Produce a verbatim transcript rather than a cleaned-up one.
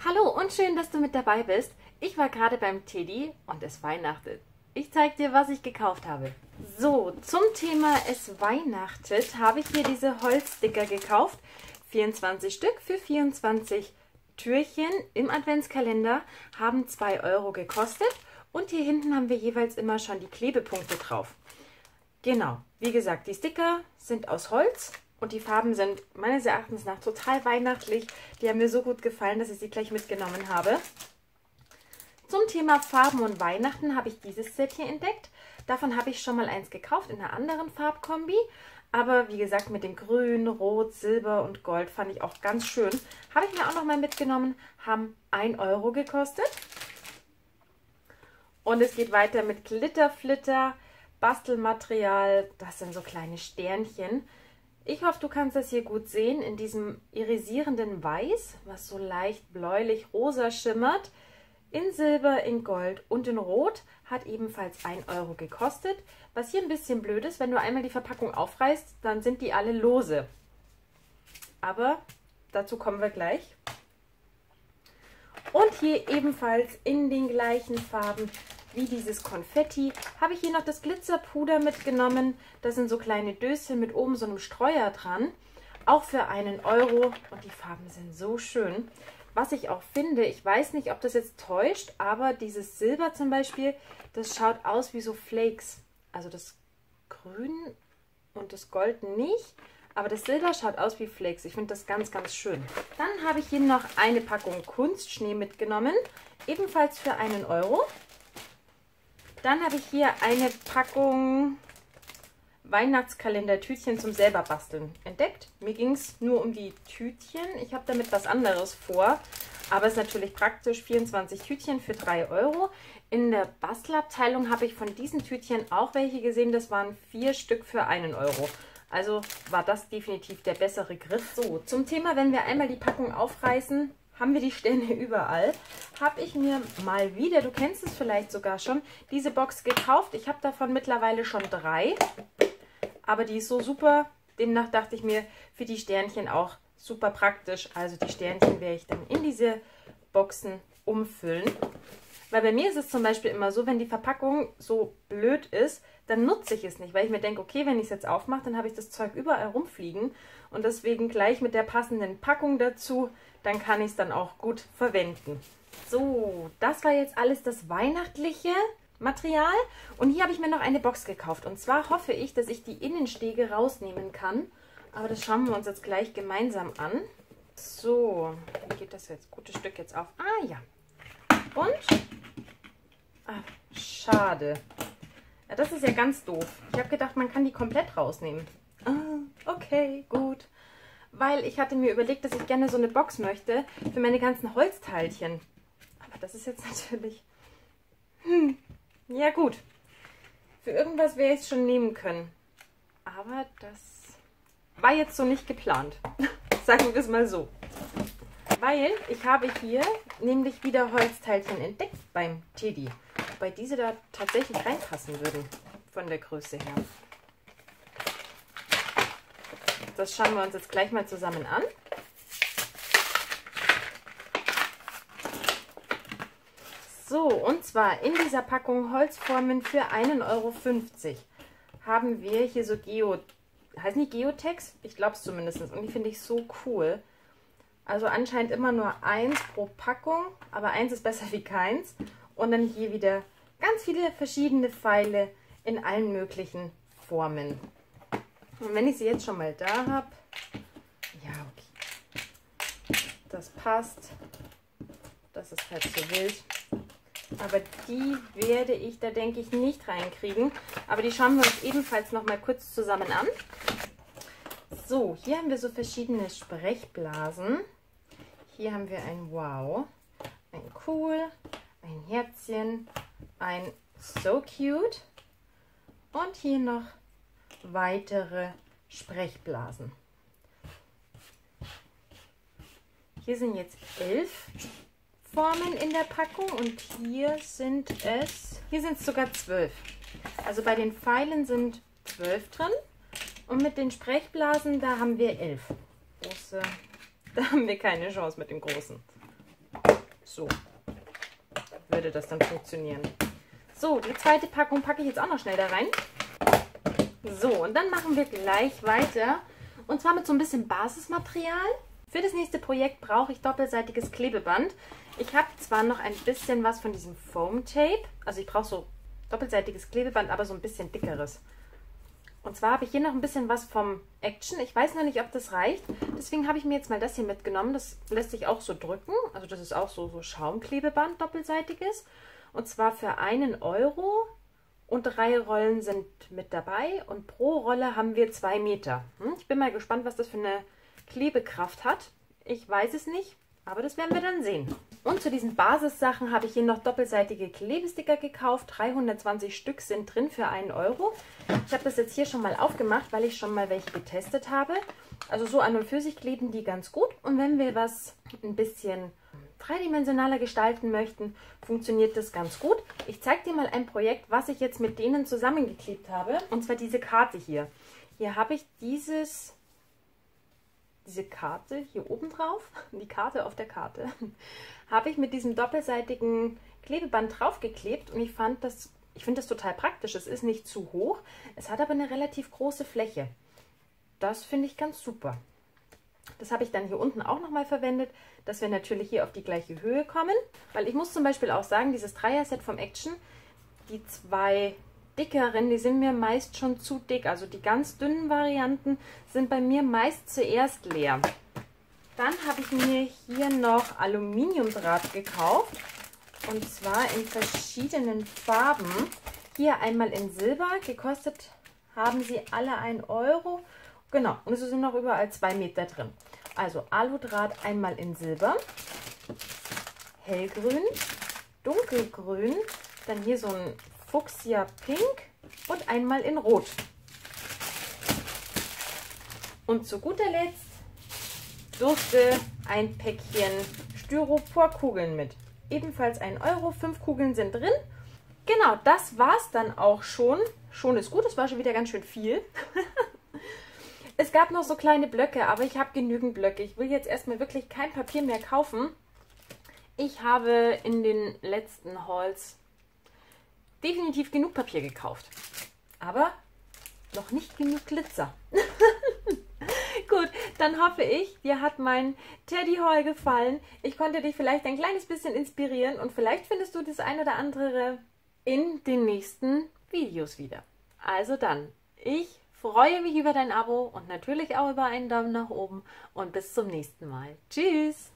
Hallo und schön, dass du mit dabei bist. Ich war gerade beim Teddy und es weihnachtet. Ich zeige dir, was ich gekauft habe. So, zum Thema es weihnachtet habe ich hier diese Holzsticker gekauft. vierundzwanzig Stück für vierundzwanzig Türchen im Adventskalender, haben zwei Euro gekostet. Und hier hinten haben wir jeweils immer schon die Klebepunkte drauf. Genau, wie gesagt, die Sticker sind aus Holz. Und die Farben sind meines Erachtens nach total weihnachtlich. Die haben mir so gut gefallen, dass ich sie gleich mitgenommen habe. Zum Thema Farben und Weihnachten habe ich dieses Set hier entdeckt. Davon habe ich schon mal eins gekauft in einer anderen Farbkombi. Aber wie gesagt, mit dem Grün, Rot, Silber und Gold fand ich auch ganz schön. Habe ich mir auch noch mal mitgenommen. Haben ein Euro gekostet. Und es geht weiter mit Glitterflitter, Bastelmaterial. Das sind so kleine Sternchen. Ich hoffe, du kannst das hier gut sehen, in diesem irisierenden Weiß, was so leicht bläulich-rosa schimmert. In Silber, in Gold und in Rot, hat ebenfalls ein Euro gekostet. Was hier ein bisschen blöd ist, wenn du einmal die Verpackung aufreißt, dann sind die alle lose. Aber dazu kommen wir gleich. Und hier ebenfalls in den gleichen Farben wie dieses Konfetti, habe ich hier noch das Glitzerpuder mitgenommen. Das sind so kleine Döschen mit oben so einem Streuer dran. Auch für einen Euro. Und die Farben sind so schön. Was ich auch finde, ich weiß nicht, ob das jetzt täuscht, aber dieses Silber zum Beispiel, das schaut aus wie so Flakes. Also das Grün und das Gold nicht. Aber das Silber schaut aus wie Flakes. Ich finde das ganz, ganz schön. Dann habe ich hier noch eine Packung Kunstschnee mitgenommen. Ebenfalls für einen Euro. Dann habe ich hier eine Packung Weihnachtskalender-Tütchen zum selber basteln entdeckt. Mir ging es nur um die Tütchen. Ich habe damit was anderes vor. Aber es ist natürlich praktisch. vierundzwanzig Tütchen für drei Euro. In der Bastelabteilung habe ich von diesen Tütchen auch welche gesehen. Das waren vier Stück für einen Euro. Also war das definitiv der bessere Griff. So, zum Thema, wenn wir einmal die Packung aufreißen, haben wir die Sterne überall. Habe ich mir mal wieder, du kennst es vielleicht sogar schon, diese Box gekauft. Ich habe davon mittlerweile schon drei. Aber die ist so super. Demnach dachte ich mir, für die Sternchen auch super praktisch. Also die Sternchen werde ich dann in diese Boxen umfüllen. Weil bei mir ist es zum Beispiel immer so, wenn die Verpackung so blöd ist, dann nutze ich es nicht. Weil ich mir denke, okay, wenn ich es jetzt aufmache, dann habe ich das Zeug überall rumfliegen. Und deswegen gleich mit der passenden Packung dazu, dann kann ich es dann auch gut verwenden. So, das war jetzt alles das weihnachtliche Material. Und hier habe ich mir noch eine Box gekauft. Und zwar hoffe ich, dass ich die Innenstege rausnehmen kann. Aber das schauen wir uns jetzt gleich gemeinsam an. So, wie geht das jetzt? Gutes Stück jetzt auf. Ah ja. Und? Ah, schade. Ja, das ist ja ganz doof. Ich habe gedacht, man kann die komplett rausnehmen. Ah, okay, gut. Weil ich hatte mir überlegt, dass ich gerne so eine Box möchte für meine ganzen Holzteilchen. Aber das ist jetzt natürlich... Hm, ja gut. Für irgendwas wäre ich es schon nehmen können. Aber das war jetzt so nicht geplant. Sagen wir es mal so. Weil ich habe hier nämlich wieder Holzteilchen entdeckt beim Teddy. Wobei diese da tatsächlich reinpassen würden, von der Größe her. Das schauen wir uns jetzt gleich mal zusammen an. So, und zwar in dieser Packung Holzformen für einen Euro fünfzig haben wir hier so Geo... Heißt nicht Geotex? Ich glaube es zumindest. Und die finde ich so cool. Also anscheinend immer nur eins pro Packung, aber eins ist besser wie keins. Und dann hier wieder ganz viele verschiedene Pfeile in allen möglichen Formen. Und wenn ich sie jetzt schon mal da habe, ja, okay, das passt, das ist halt so wild. Aber die werde ich da, denke ich, nicht reinkriegen. Aber die schauen wir uns ebenfalls noch mal kurz zusammen an. So, hier haben wir so verschiedene Sprechblasen. Hier haben wir ein Wow, ein Cool, ein Herzchen, ein So Cute und hier noch weitere Sprechblasen. Hier sind jetzt elf Formen in der Packung und hier sind es, hier sind es sogar zwölf. Also bei den Pfeilen sind zwölf drin und mit den Sprechblasen, da haben wir elf. Große, da haben wir keine Chance mit dem großen. So würde das dann funktionieren. So, die zweite Packung packe ich jetzt auch noch schnell da rein. So, und dann machen wir gleich weiter. Und zwar mit so ein bisschen Basismaterial. Für das nächste Projekt brauche ich doppelseitiges Klebeband. Ich habe zwar noch ein bisschen was von diesem Foam Tape. Also ich brauche so doppelseitiges Klebeband, aber so ein bisschen dickeres. Und zwar habe ich hier noch ein bisschen was vom Action. Ich weiß noch nicht, ob das reicht. Deswegen habe ich mir jetzt mal das hier mitgenommen. Das lässt sich auch so drücken. Also das ist auch so, so Schaumklebeband, doppelseitiges. Und zwar für einen Euro. Und drei Rollen sind mit dabei. Und pro Rolle haben wir zwei Meter. Hm? Ich bin mal gespannt, was das für eine Klebekraft hat. Ich weiß es nicht, aber das werden wir dann sehen. Und zu diesen Basissachen habe ich hier noch doppelseitige Klebesticker gekauft. dreihundertzwanzig Stück sind drin für einen Euro. Ich habe das jetzt hier schon mal aufgemacht, weil ich schon mal welche getestet habe. Also so an und für sich kleben die ganz gut. Und wenn wir was ein bisschen dreidimensionaler gestalten möchten, funktioniert das ganz gut. Ich zeige dir mal ein Projekt, was ich jetzt mit denen zusammengeklebt habe. Und zwar diese Karte hier. Hier habe ich dieses... Diese Karte hier oben drauf, die Karte auf der Karte, habe ich mit diesem doppelseitigen Klebeband draufgeklebt und ich fand das, ich finde das total praktisch. Es ist nicht zu hoch, es hat aber eine relativ große Fläche. Das finde ich ganz super. Das habe ich dann hier unten auch nochmal verwendet, dass wir natürlich hier auf die gleiche Höhe kommen. Weil ich muss zum Beispiel auch sagen, dieses Dreier-Set vom Action, die zwei dickeren, die sind mir meist schon zu dick. Also die ganz dünnen Varianten sind bei mir meist zuerst leer. Dann habe ich mir hier noch Aluminiumdraht gekauft. Und zwar in verschiedenen Farben. Hier einmal in Silber. Gekostet haben sie alle ein Euro. Genau, und es sind noch überall zwei Meter drin. Also Aludraht einmal in Silber. Hellgrün. Dunkelgrün. Dann hier so ein Fuchsia Pink und einmal in Rot. Und zu guter Letzt durfte ein Päckchen Styroporkugeln mit. Ebenfalls ein Euro, fünf Kugeln sind drin. Genau, das war es dann auch schon. Schon ist gut, es war schon wieder ganz schön viel. Es gab noch so kleine Blöcke, aber ich habe genügend Blöcke. Ich will jetzt erstmal wirklich kein Papier mehr kaufen. Ich habe in den letzten Hauls definitiv genug Papier gekauft, aber noch nicht genug Glitzer. Gut, dann hoffe ich, dir hat mein Teddy Haul gefallen. Ich konnte dich vielleicht ein kleines bisschen inspirieren und vielleicht findest du das ein oder andere in den nächsten Videos wieder. Also dann, ich freue mich über dein Abo und natürlich auch über einen Daumen nach oben und bis zum nächsten Mal. Tschüss!